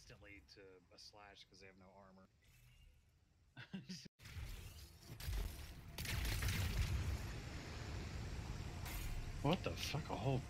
instantly to a slash because they have no armor. What the fuck? A whole.